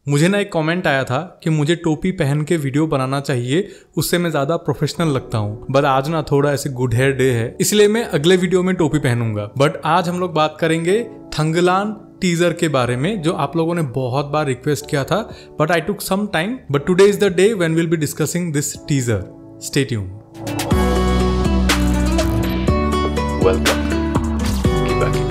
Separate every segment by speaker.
Speaker 1: मुझे ना एक कमेंट आया था कि मुझे टोपी पहन के वीडियो बनाना चाहिए, उससे मैं ज़्यादा प्रोफेशनल लगता हूँ। बट आज ना थोड़ा ऐसे गुड हेयर डे है, इसलिए मैं अगले वीडियो में टोपी पहनूंगा। बट आज हम लोग बात करेंगे थंगलान टीजर के बारे में, जो आप लोगों ने बहुत बार रिक्वेस्ट किया था, but I took some time. But today is the day when we will be discussing this teaser. Stay tuned. Welcome to किबाकिबी।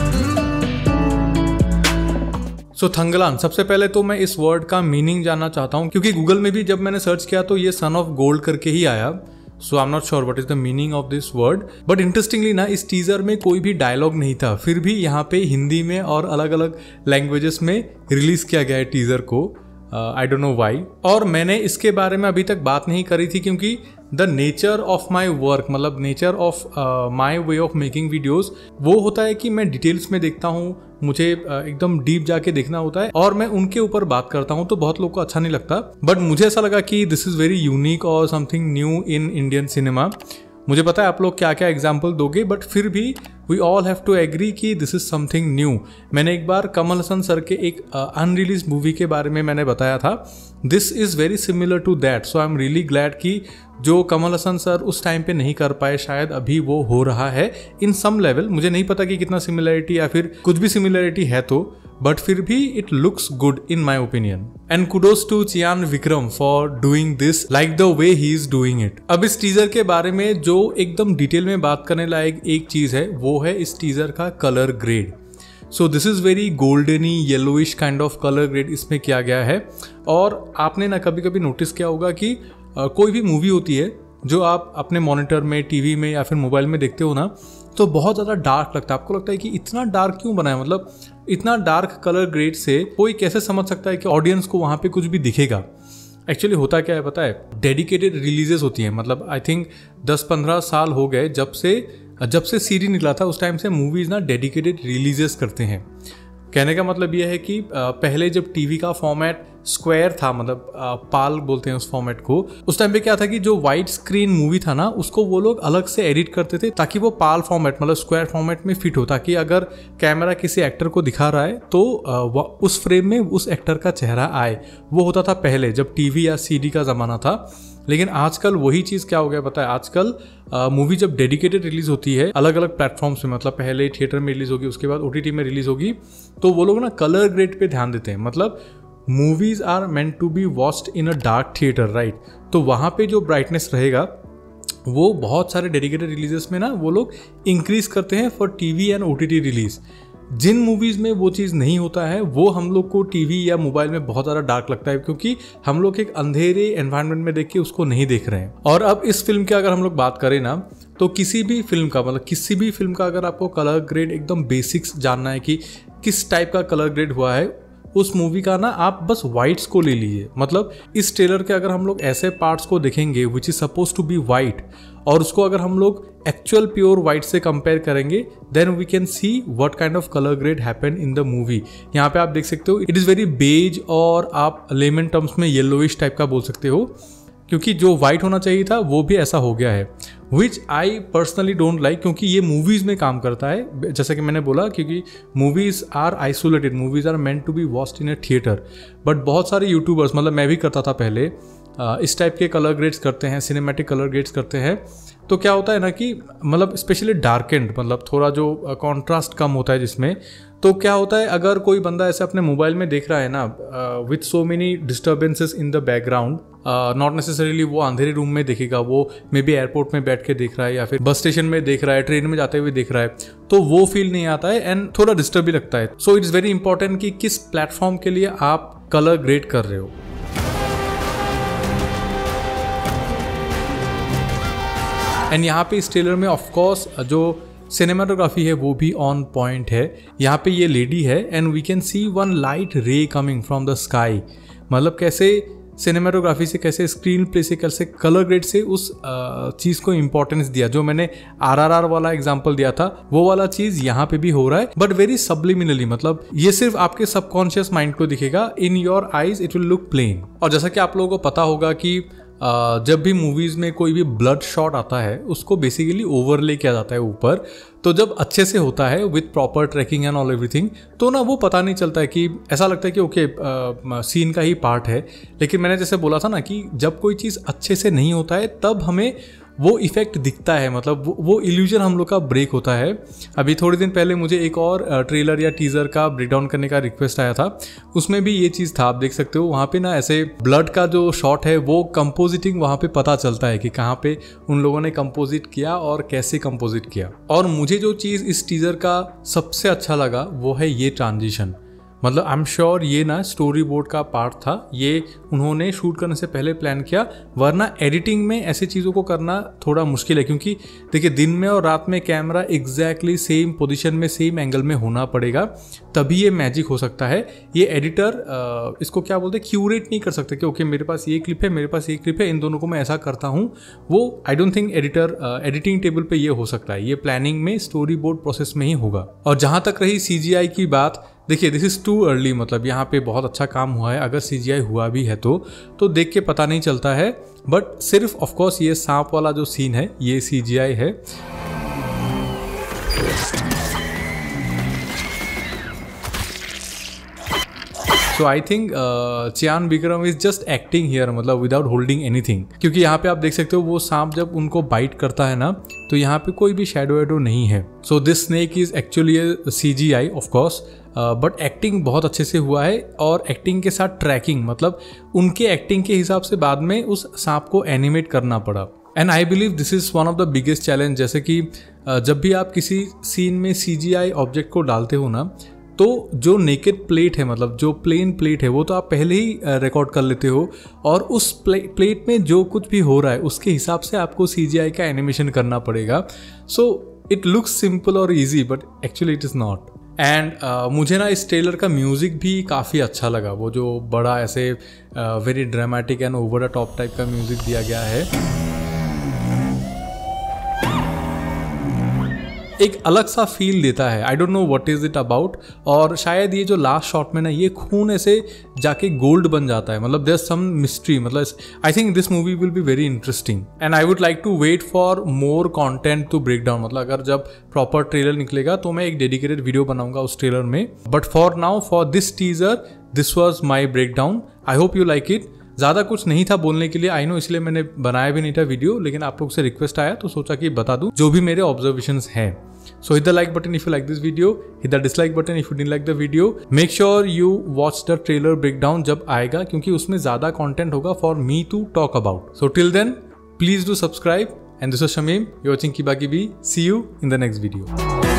Speaker 1: सो थंगलान, सबसे पहले तो मैं इस वर्ड का मीनिंग जानना चाहता हूँ, क्योंकि गूगल में भी जब मैंने सर्च किया तो ये सन ऑफ गोल्ड करके ही आया। So I am not sure what is the meaning of this word. But interestingly ना, इस टीजर में कोई भी डायलॉग नहीं था, फिर भी यहाँ पे हिंदी में और अलग अलग लैंग्वेजेस में रिलीज किया गया है टीजर को। I don't know why. और मैंने इसके बारे में अभी तक बात नहीं करी थी, क्योंकि the nature of my work, मतलब nature of my way of making videos, वो होता है कि मैं डिटेल्स में देखता हूँ, मुझे एकदम डीप जाके देखना होता है और मैं उनके ऊपर बात करता हूँ, तो बहुत लोग को अच्छा नहीं लगता। बट मुझे ऐसा लगा कि दिस इज वेरी यूनिक और something new in Indian cinema. मुझे पता है आप लोग क्या क्या एग्जाम्पल दोगे, बट फिर भी we all have to agree कि दिस इज समथिंग न्यू। मैंने एक बार कमल हसन सर के एक अनरिलीज मूवी के बारे में मैंने बताया था, this is very similar to that. So I am really glad कि जो कमल हसन सर उस टाइम पे नहीं कर पाए, शायद अभी वो हो रहा है इन सम लेवल। मुझे नहीं पता कि कितना सिमिलरिटी या फिर कुछ भी सिमिलरिटी है तो, बट फिर भी it looks good in my opinion. And kudos to Chiyaan Vikram for doing this like the way he is doing it. अब इस टीजर के बारे में जो एकदम डिटेल में बात करने लायक एक चीज है, वो है इस टीजर का colour grade. So this is very goldeny yellowish kind of colour grade इसमें किया गया है। और आपने ना कभी कभी नोटिस किया होगा कि कोई भी मूवी होती है जो आप अपने मॉनिटर में, टीवी में या फिर मोबाइल में देखते हो ना, तो बहुत ज़्यादा डार्क लगता है। आपको लगता है कि इतना डार्क क्यों बना है, मतलब इतना डार्क कलर ग्रेड से कोई कैसे समझ सकता है कि ऑडियंस को वहाँ पे कुछ भी दिखेगा। एक्चुअली होता क्या है पता है, डेडिकेटेड रिलीजेस होती हैं। मतलब आई थिंक 10-15 साल हो गए जब से सीडी निकला था, उस टाइम से मूवीज़ ना डेडिकेटेड रिलीजेस करते हैं। कहने का मतलब यह है कि पहले जब टीवी का फॉर्मेट स्क्वायर था, मतलब पाल बोलते हैं उस फॉर्मेट को, उस टाइम पे क्या था कि जो वाइड स्क्रीन मूवी था ना, उसको वो लोग अलग से एडिट करते थे ताकि वो पाल फॉर्मेट मतलब स्क्वायर फॉर्मेट में फिट हो, ताकि अगर कैमरा किसी एक्टर को दिखा रहा है तो उस फ्रेम में उस एक्टर का चेहरा आए। वो होता था पहले जब टीवी या सीडी का ज़माना था। लेकिन आजकल वही चीज़ क्या हो गया पता है, आजकल मूवी जब डेडिकेटेड रिलीज होती है अलग अलग प्लेटफॉर्म्स में, मतलब पहले थिएटर में रिलीज होगी, उसके बाद OTT में रिलीज होगी, तो वो लोग ना कलर ग्रेड पे ध्यान देते हैं। मतलब movies are meant to be watched in a dark theatre, right? तो वहाँ पे जो ब्राइटनेस रहेगा वो बहुत सारे डेडिकेटेड रिलीजेस में ना वो लोग इंक्रीज करते हैं for TV and OTT release. जिन मूवीज़ में वो चीज़ नहीं होता है वो हम लोग को टीवी या मोबाइल में बहुत ज़्यादा डार्क लगता है, क्योंकि हम लोग एक अंधेरे एनवायरनमेंट में देख के उसको नहीं देख रहे हैं। और अब इस फिल्म की अगर हम लोग बात करें ना, तो किसी भी फिल्म का, मतलब किसी भी फिल्म का अगर आपको कलर ग्रेड एकदम बेसिक्स जानना है कि किस टाइप का कलर ग्रेड हुआ है उस मूवी का ना, आप बस वाइट्स को ले लीजिए। मतलब इस ट्रेलर के अगर हम लोग ऐसे पार्ट्स को देखेंगे which is suppose to be white, और उसको अगर हम लोग एक्चुअल प्योर वाइट से कंपेयर करेंगे, then we can see what kind of colour grade happen in the movie. यहाँ पे आप देख सकते हो इट इज़ वेरी बेज, और आप लेमन टर्म्स में येलोइश टाइप का बोल सकते हो, क्योंकि जो वाइट होना चाहिए था वो भी ऐसा हो गया है, which I personally don't like, क्योंकि ये मूवीज़ में काम करता है। जैसा कि मैंने बोला, क्योंकि movies are isolated, movies are meant to be watched in a theatre. But बहुत सारे यूट्यूबर्स, मतलब मैं भी करता था पहले, इस टाइप के कलर ग्रेड्स करते हैं, सिनेमैटिक कलर ग्रेड्स करते हैं। तो क्या होता है ना कि मतलब स्पेशली डार्केंड, मतलब थोड़ा जो कॉन्ट्रास्ट कम होता है जिसमें, तो क्या होता है अगर कोई बंदा ऐसे अपने मोबाइल में देख रहा है ना with so many disturbances in the background, not necessarily वो अंधेरे रूम में देखेगा, वो मे बी एयरपोर्ट में बैठ के देख रहा है या फिर बस स्टेशन में देख रहा है, ट्रेन में जाते हुए देख रहा है, तो वो फील नहीं आता है एंड थोड़ा डिस्टर्ब भी लगता है। सो इट्स वेरी इंपॉर्टेंट कि किस प्लेटफॉर्म के लिए आप कलर ग्रेड कर रहे हो। एंड यहाँ पे इस ट्रेलर में ऑफकोर्स जो सिनेमाटोग्राफी है वो भी ऑन पॉइंट है। यहाँ पे ये लेडी है and we can see one light ray coming from the sky. मतलब कैसे सिनेमाटोग्राफी से, कैसे स्क्रीन प्ले से, कैसे कलर ग्रेड से उस चीज़ को इंपॉर्टेंस दिया। जो मैंने RRR वाला एग्जांपल दिया था वो वाला चीज़ यहाँ पे भी हो रहा है, बट वेरी सब्लिमिनली। मतलब ये सिर्फ आपके सबकॉन्शियस माइंड को दिखेगा, in your eyes it will look plain. और जैसा कि आप लोगों को पता होगा कि जब भी मूवीज़ में कोई भी ब्लड शॉट आता है उसको बेसिकली ओवरले किया जाता है ऊपर। तो जब अच्छे से होता है with proper tracking and all everything, तो ना वो पता नहीं चलता है कि ऐसा लगता है कि ओके सीन का ही पार्ट है। लेकिन मैंने जैसे बोला था ना कि जब कोई चीज़ अच्छे से नहीं होता है तब हमें वो इफेक्ट दिखता है, मतलब वो इल्यूजन हम लोग का ब्रेक होता है। अभी थोड़े दिन पहले मुझे एक और ट्रेलर या टीज़र का ब्रेकडाउन करने का रिक्वेस्ट आया था, उसमें भी ये चीज़ था, आप देख सकते हो वहाँ पे ना ऐसे ब्लड का जो शॉट है वो कंपोजिटिंग वहाँ पे पता चलता है कि कहाँ पे उन लोगों ने कंपोजिट किया और कैसे कंपोजिट किया। और मुझे जो चीज़ इस टीज़र का सबसे अच्छा लगा वो है ये ट्रांजिशन। मतलब आई एम श्योर ये ना स्टोरी बोर्ड का पार्ट था, ये उन्होंने शूट करने से पहले प्लान किया, वरना एडिटिंग में ऐसी चीज़ों को करना थोड़ा मुश्किल है। क्योंकि देखिए दिन में और रात में कैमरा एग्जैक्टली सेम पोजीशन में सेम एंगल में होना पड़ेगा, तभी ये मैजिक हो सकता है। ये एडिटर इसको क्या बोलते हैं, क्यूरेट नहीं कर सकते कि ओके मेरे पास ये क्लिप है, मेरे पास ये क्लिप है, इन दोनों को मैं ऐसा करता हूँ। वो I don't think editor editing table पे ये हो सकता है, ये प्लानिंग में स्टोरी बोर्ड प्रोसेस में ही होगा। और जहाँ तक रही CGI की बात, देखिए दिस इज़ टू अर्ली, मतलब यहाँ पे बहुत अच्छा काम हुआ है। अगर CGI हुआ भी है तो देख के पता नहीं चलता है, बट सिर्फ ऑफ कोर्स ये सांप वाला जो सीन है ये CGI है। So I think Chiyaan Vikram is just acting here, मतलब विदाउट होल्डिंग एनीथिंग। क्योंकि यहाँ पे आप देख सकते हो वो सांप जब उनको बाइट करता है ना, तो यहाँ पे कोई भी शैडो वैडो नहीं है। So this snake is actually CGI of course, but acting बहुत अच्छे से हुआ है। और एक्टिंग के साथ ट्रैकिंग, मतलब उनके एक्टिंग के हिसाब से बाद में उस सांप को एनिमेट करना पड़ा। And I believe this is one of the biggest challenge. जैसे कि जब भी आप किसी सीन में CGI ऑब्जेक्ट को डालते हो ना, तो जो नेकेड प्लेट है, मतलब जो प्लेन प्लेट है, वो तो आप पहले ही रिकॉर्ड कर लेते हो, और उस प्लेट में जो कुछ भी हो रहा है उसके हिसाब से आपको CGI का एनिमेशन करना पड़ेगा। सो इट लुक्स सिंपल और easy, but actually it is not. And मुझे ना इस ट्रेलर का म्यूज़िक भी काफ़ी अच्छा लगा। वो जो बड़ा ऐसे very dramatic and over the top type का म्यूज़िक दिया गया है, एक अलग सा फील देता है। I don't know what is it about. और शायद ये जो लास्ट शॉट में ना ये खून ऐसे जाके गोल्ड बन जाता है, मतलब देयर सम मिस्ट्री। मतलब I think this movie will be very interesting and I would like to wait for more content to break down. मतलब अगर जब प्रॉपर ट्रेलर निकलेगा तो मैं एक डेडिकेटेड वीडियो बनाऊंगा उस ट्रेलर में। But for now, for this teaser, this was my break down. I hope you like it. ज़्यादा कुछ नहीं था बोलने के लिए, आई नो, इसलिए मैंने बनाया भी नहीं था वीडियो, लेकिन आप लोग से रिक्वेस्ट आया तो सोचा कि बता दूं जो भी मेरे ऑब्जर्वेशंस हैं। So hit the like button if you like this video, hit the dislike button if you didn't like the video. Make sure you watch the trailer breakdown जब आएगा, क्योंकि उसमें ज़्यादा content होगा for me to talk about. So till then, please do subscribe, and this is Shamim, you're watching Kiba Kibi. See you in the next video.